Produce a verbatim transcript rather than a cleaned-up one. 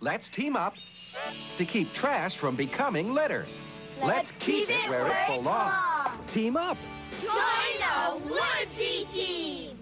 Let's team up to keep trash from becoming litter. Let's, Let's keep, keep it where, where it belongs. belongs. Team up. Join the Woodsy team.